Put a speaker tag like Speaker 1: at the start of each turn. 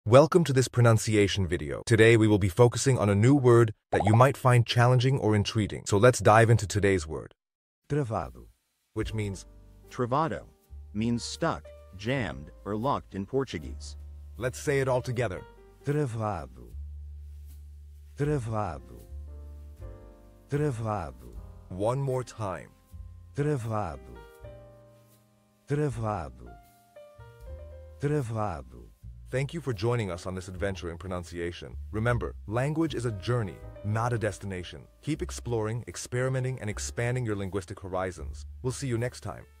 Speaker 1: Welcome to this pronunciation video. Today we will be focusing on a new word that you might find challenging or intriguing. So let's dive into today's word,
Speaker 2: Travado.
Speaker 1: which means,
Speaker 3: Travado means stuck, jammed, or locked in Portuguese.
Speaker 1: let's say it all together.
Speaker 2: Travado. Travado. Travado.
Speaker 1: One more time.
Speaker 2: Travado. Travado. Travado.
Speaker 1: Thank you for joining us on this adventure in pronunciation. Remember, language is a journey, not a destination. Keep exploring, experimenting, and expanding your linguistic horizons. We'll see you next time.